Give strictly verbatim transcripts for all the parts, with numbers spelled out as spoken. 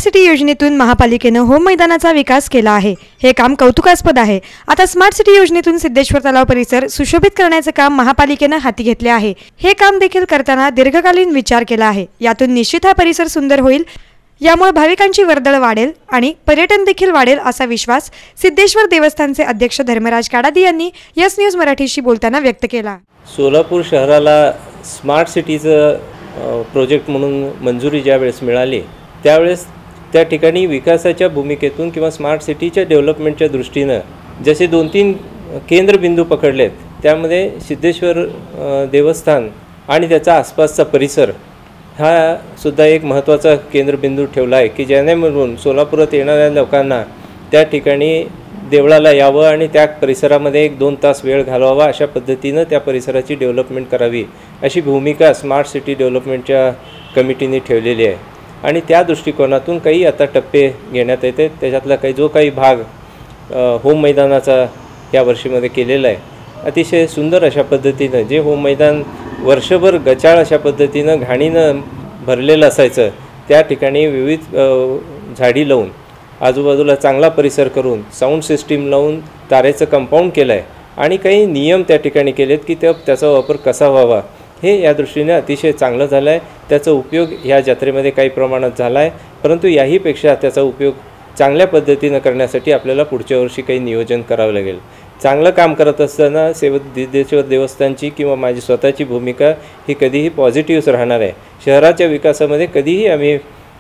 City योजनेतून महापालिकेने home मैदानाचा विकास केला आहे। हे काम कौतुकास्पद आहे। आता स्मार्ट सिटी योजनेतून सिद्धेश्वर तलाव परिसर सुशोभित करण्याचे काम महापालिकेने हाती घेतले आहे। हे काम देखील करताना दीर्घकालीन विचार केला आहे। यातून निश्चित हा परिसर सुंदर होईल। यामुळे भाविकांची वर्दळ वाढेल आणि पर्यटन देखील वाढेल असा विश्वास सिद्धेश्वर देवस्थानचे अध्यक्ष धर्मराज काडादी यांनी यस न्यूज मराठीशी बोलताना व्यक्त केला। सोलापूर शहराला स्मार्ट सिटीचं प्रोजेक्ट म्हणून मंजुरी ज्यावेळेस मिळाली त्यावेळेस त्या ठिकाणी विकासाच्या भूमिकेतून किंवा स्मार्ट सिटीच्या डेव्हलपमेंटच्या दृष्टीने जसे दोन तीन केंद्रबिंदू पकडलेत, त्यामध्ये सिद्धेश्वर देवस्थान आणि त्याचा आसपासचा परिसर हा सुद्धा एक महत्त्वाचा केंद्रबिंदू ठेवला आहे की ज्यानेमधून सोलापुरात येणाऱ्या लोकांना त्या ठिकाणी देवळाला यावं आणि त्या परिसरामध्ये एक दोन तास वेळ घालवावा, अशा पद्धतीनं त्या परिसराची डेव्हलपमेंट करावी अशी भूमिका स्मार्ट सिटी डेव्हलपमेंटच्या कमिटीने ठेवलेली आहे। आणि त्या दृष्टिकोनातून काही आता टप्पे घेण्यात येते। त्याच्यातला काही जो काही भाग होम मैदानाचा या वर्षीमध्ये केलेला आहे, अतिशय सुंदर अशा पद्धतीनं जे होम मैदान वर्षभर गचाळ अशा पद्धतीनं घाणीनं भरलेलं असायचं, त्या ठिकाणी विविध झाडी लावून आजूबाजूला चांगला परिसर करून साऊंड सिस्टीम लावून तारेचं कंपाऊंड केलं आहे आणि काही नियम त्या ठिकाणी केलेत की त्या त्याचा वापर कसा व्हावा हे या दृष्टीने अतिशय चांगलं झालं आहे। त्याचा उपयोग ह्या जत्रेमध्ये काही प्रमाणात झाला आहे, परंतु याहीपेक्षा त्याचा उपयोग चांगल्या पद्धतीनं करण्यासाठी आपल्याला पुढच्या वर्षी काही नियोजन करावं लागेल। चांगलं काम करत असताना सेव सिद्धेश्वर देवस्थानची किंवा माझी स्वतःची भूमिका ही कधीही पॉझिटिव्हच राहणार आहे। शहराच्या विकासामध्ये कधीही आम्ही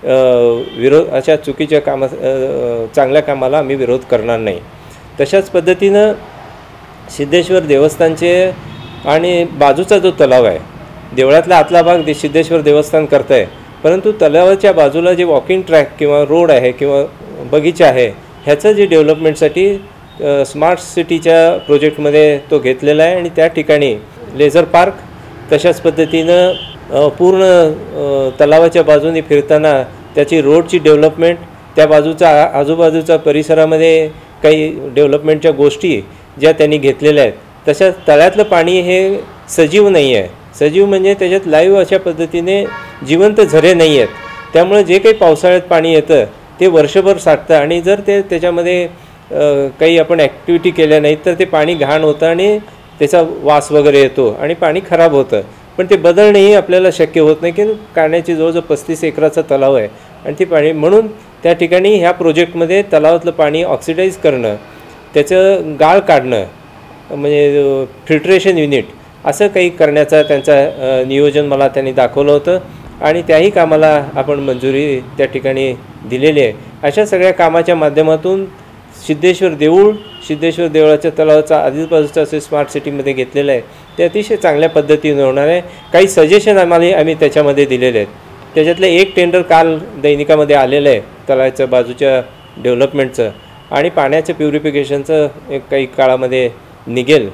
विरोध अशा चुकीच्या कामा चांगल्या कामाला आम्ही विरोध करणार नाही। तशाच पद्धतीनं सिद्धेश्वर देवस्थानचे आणि बाजूचा जो तलाव आहे, देवळातला आतला भाग दे सिद्धेश्वर देवस्थान करतं आहे, परंतु तलावाच्या बाजूला जे वॉकिंग ट्रॅक किंवा रोड आहे किंवा बगीचा आहे ह्याचं जे डेव्हलपमेंटसाठी स्मार्ट सिटीच्या प्रोजेक्टमध्ये तो घेतलेला आहे। आणि त्या ठिकाणी लेझर पार्क, तशाच पद्धतीनं पूर्ण तलावाच्या बाजूने फिरताना त्याची रोडची डेव्हलपमेंट, त्या बाजूचा आजूबाजूच्या परिसरामध्ये काही डेव्हलपमेंटच्या गोष्टी ज्या त्यांनी घेतलेल्या आहेत। तशाच तळ्यातलं पाणी हे सजीव नाही आहे। सजीव म्हणजे त्याच्यात लाईव्ह अशा पद्धतीने जिवंत झरे नाही आहेत, त्यामुळे जे काही पावसाळ्यात पाणी येतं ते वर्षभर साठतं आणि जर ते त्याच्यामध्ये काही आपण ॲक्टिव्हिटी केल्या नाहीत तर ते पाणी घाण होतं आणि त्याचा वास वगैरे येतो आणि पाणी खराब होतं। पण ते बदलणंही आपल्याला शक्य होत नाही की काढण्याची जवळजवळ पस्तीस एकराचा तलाव आहे आणि ती पाणी म्हणून त्या ठिकाणी ह्या प्रोजेक्टमध्ये तलावातलं पाणी ऑक्सिडाईज करणं, त्याचं गाळ काढणं म्हणजे फिल्ट्रेशन युनिट असं काही करण्याचा त्यांचा नियोजन मला त्यांनी दाखवलं होतं आणि त्याही कामाला आपण मंजुरी त्या ठिकाणी दिलेली आहे। अशा सगळ्या कामाच्या माध्यमातून सिद्धेश्वर देऊळ, सिद्धेश्वर देवळाच्या तलावाचा आजूबाजूचा असे स्मार्ट सिटीमध्ये घेतलेलं आहे ते अतिशय चांगल्या पद्धतीने होणार आहे। काही सजेशन आम्हाला आम्ही त्याच्यामध्ये दिलेले आहेत। त्याच्यातलं एक टेंडर काल दैनिकामध्ये आलेलं आहे तलावाच्या बाजूच्या डेव्हलपमेंटचं आणि पाण्याचं प्युरिफिकेशनचं एक काही काळामध्ये निघेल।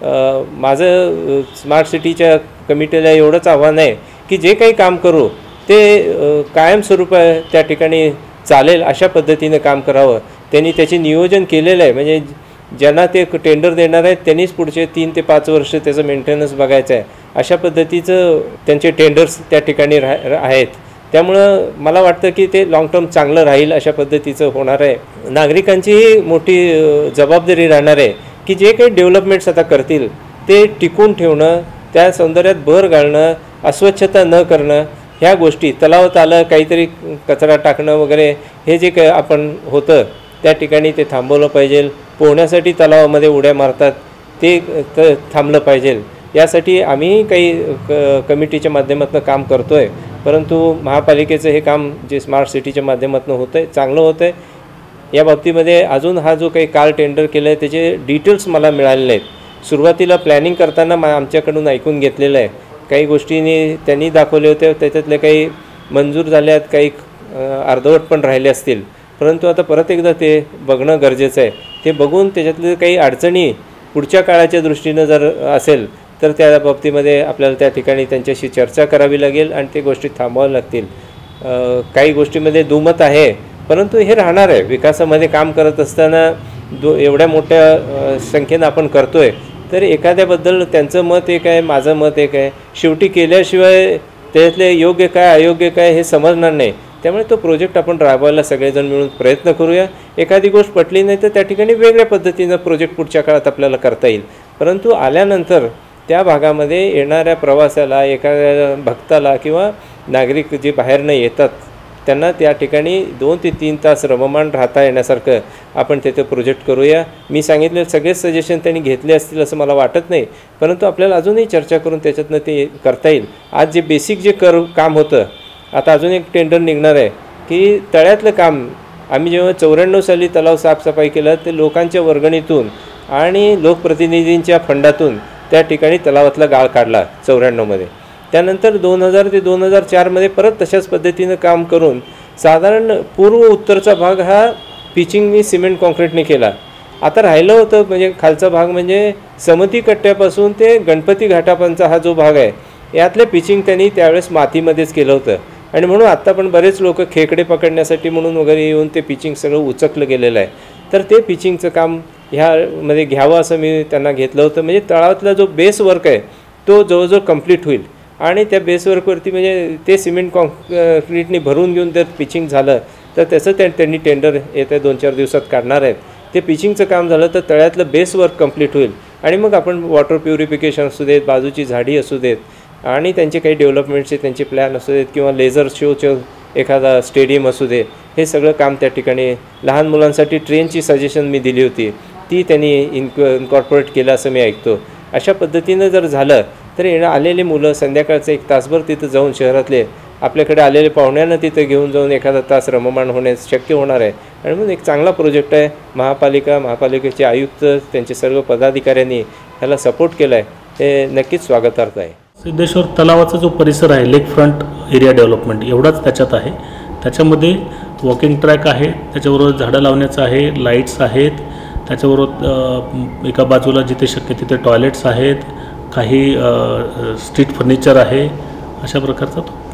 माझं स्मार्ट सिटीच्या कमिटीला एवढंच आव्हान आहे की जे काही काम करू ते कायमस्वरूपी त्या ठिकाणी चालेल अशा पद्धतीने काम करावं। त्यांनी त्याचे नियोजन केलेलं आहे, म्हणजे ज्यांना ते टेंडर देणार आहेत त्यांनीच पुढचे तीन ते पाच वर्ष त्याचं मेंटेनन्स बघायचं आहे, अशा पद्धतीचं त्यांचे टेंडर्स त्या ठिकाणी रा आहेत। त्यामुळं मला वाटतं की ते लाँग टर्म चांगलं राहील अशा पद्धतीचं होणार आहे। नागरिकांचीही मोठी जबाबदारी राहणार आहे की जे काही डेव्हलपमेंट्स आता करतील ते टिकून ठेवणं, त्या सौंदर्यात भर घालणं, अस्वच्छता न करणं, ह्या गोष्टी तलावात आलं काहीतरी कचरा टाकणं वगैरे हे जे काही आपण होतं त्या ठिकाणी ते थांबवलं पाहिजे। पोहण्यासाठी तलावामध्ये उड्या मारतात ते त थांबलं पाहिजे। यासाठी आम्ही काही क कमिटीच्या माध्यमातून काम करतो आहे, परंतु महापालिकेचं हे काम जे स्मार्ट सिटीच्या माध्यमातून होतं आहे चांगलं होतं आहे। या बाबतीमध्ये अजून हा जो काही काल टेंडर केलं आहे त्याचे डिटेल्स मला मिळालेले आहेत। सुरुवातीला प्लॅनिंग करताना मा आमच्याकडून ऐकून घेतलेलं आहे, काही गोष्टींनी त्यांनी दाखवले होते, त्याच्यातले काही मंजूर झाल्यात, काही अर्धवट पण राहिले असतील, परंतु आता परत एकदा ते बघणं गरजेचं आहे। ते बघून त्याच्यातले काही अडचणी पुढच्या काळाच्या दृष्टीनं जर असेल तर त्या बाबतीमध्ये आपल्याला त्या ठिकाणी त्यांच्याशी चर्चा करावी लागेल आणि ते गोष्टी थांबवाव्या लागतील। काही गोष्टीमध्ये दुमत आहे, परंतु हे राहणार आहे। विकासामध्ये काम करत असताना दो एवढ्या मोठ्या संख्येनं आपण करतो आहे तर एखाद्याबद्दल त्यांचं मत एक आहे, माझं मत एक आहे, शेवटी केल्याशिवाय त्याच्यातले योग्य काय अयोग्य काय हे समजणार नाही। त्यामुळे तो प्रोजेक्ट आपण राबवायला सगळेजण मिळून प्रयत्न करूया. एखादी गोष्ट पटली नाही तर त्या ठिकाणी वेगळ्या पद्धतीनं प्रोजेक्ट पुढच्या काळात आपल्याला करता येईल. परंतु आल्यानंतर त्या भागामध्ये येणाऱ्या प्रवासाला, एखाद्या भक्ताला किंवा नागरिक जे बाहेरनं येतात त्यांना त्या ठिकाणी दोन ते तीन तास रममाण राहता येण्यासारखं आपण तिथे प्रोजेक्ट करूया. मी सांगितले सगळेच सजेशन त्यांनी घेतले असतील असं मला वाटत नाही, परंतु आपल्याला अजूनही चर्चा करून त्याच्यातनं ते करता येईल. आज जे बेसिक जे कर काम होतं, आता अजून एक टेंडर निघणार आहे की तळ्यातलं काम. आम्ही जेव्हा चौऱ्याण्णव साली तलाव साफसफाई केलं ते लोकांच्या वर्गणीतून आणि लोकप्रतिनिधींच्या फंडातून त्या ठिकाणी तलावातला गाळ काढला चौऱ्याण्णवमध्ये. त्यानंतर दोन हजार ते दोन हजार चारमध्ये परत तशाच पद्धतीनं काम करून साधारण पूर्व उत्तरचा भाग हा पिचिंगनी सिमेंट कॉन्क्रीटने केला. आता राहिलं होतं म्हणजे खालचा भाग म्हणजे समती कट्ट्यापासून ते गणपती घाटापर्यंतचा हा जो भाग आहे यातलं पिचिंग त्यांनी त्यावेळेस मातीमध्येच केलं होतं. आणि म्हणून आत्ता पण बरेच लोक खेकडे पकडण्यासाठी म्हणून वगैरे येऊन ते पिचिंग सगळं उचकलं गेलेलं आहे. तर ते पिचिंगचं काम ह्यामध्ये घ्यावं असं मी त्यांना घेतलं होतं. म्हणजे तळावातला जो बेस वर्क आहे तो जवळजवळ कंप्लीट होईल आणि त्या बेसवर्कवरती म्हणजे ते सिमेंट कॉन्क्रीटनी भरून घेऊन जर पिचिंग झालं तर त्याचं त्या त्यांनी टेंडर येत्या दोन चार दिवसात काढणार आहेत. ते पिचिंगचं काम झालं तर तळ्यातलं बेसवर्क कंप्लीट होईल आणि मग आपण वॉटर प्युरिफिकेशन असू देत, बाजूची झाडी असू देत आणि त्यांचे काही डेव्हलपमेंटचे त्यांचे प्लॅन असू देत किंवा लेझर शोचं एखादा स्टेडियम असू दे, हे सगळं काम त्या ठिकाणी. लहान मुलांसाठी ट्रेनची सजेशन मी दिली होती, ती त्यांनी इन्क इन्कॉर्पोरेट केलं असं मी ऐकतो. अशा पद्धतीनं जर झालं तर येणं आलेले मुलं संध्याकाळचं एक तासभर तिथं जाऊन शहरातले आपल्याकडे आलेले पाहुण्यांना तिथं घेऊन जाऊन एखादा तास रममाण होण्यास शक्य होणार आहे. आणि म्हणून एक चांगला प्रोजेक्ट आहे. महापालिका, महापालिकेचे आयुक्त, त्यांचे सर्व पदाधिकाऱ्यांनी ह्याला सपोर्ट केला आहे, हे नक्कीच स्वागतार्थ आहे. सिद्धेश्वर तलावाचा जो परिसर आहे, लेक फ्रंट एरिया डेव्हलपमेंट एवढाच त्याच्यात आहे. त्याच्यामध्ये वॉकिंग ट्रॅक आहे, त्याच्याबरोबर झाडं लावण्याचं आहे, लाईट्स आहेत, त्याच्याबरोबर एका बाजूला जिथे शक्य तिथे टॉयलेट्स आहेत, काही स्ट्रीट फर्निचर आहे, अशा प्रकारचा तो